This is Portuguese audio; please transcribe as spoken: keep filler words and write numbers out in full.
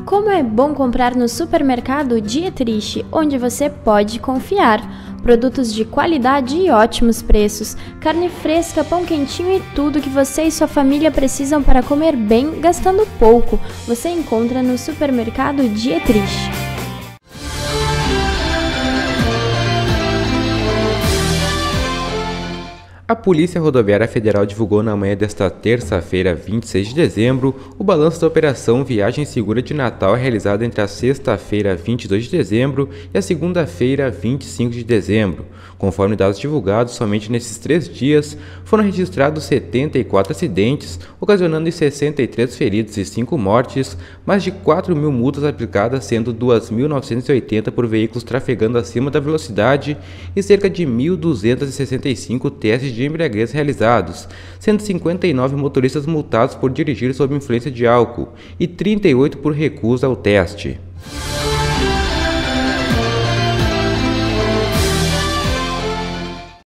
Como é bom comprar no supermercado Dietrich, onde você pode confiar. Produtos de qualidade e ótimos preços, carne fresca, pão quentinho e tudo que você e sua família precisam para comer bem, gastando pouco. Você encontra no supermercado Dietrich. A Polícia Rodoviária Federal divulgou na manhã desta terça-feira, vinte e seis de dezembro, o balanço da Operação Viagem Segura de Natal realizada entre a sexta-feira, vinte e dois de dezembro, e a segunda-feira, vinte e cinco de dezembro. Conforme dados divulgados, somente nesses três dias foram registrados setenta e quatro acidentes, ocasionando sessenta e três feridos e cinco mortes, mais de quatro mil multas aplicadas, sendo duas mil novecentos e oitenta por veículos trafegando acima da velocidade e cerca de mil duzentos e sessenta e cinco testes de de embriaguez realizados, sendo cinquenta e nove motoristas multados por dirigir sob influência de álcool e trinta e oito por recusa ao teste.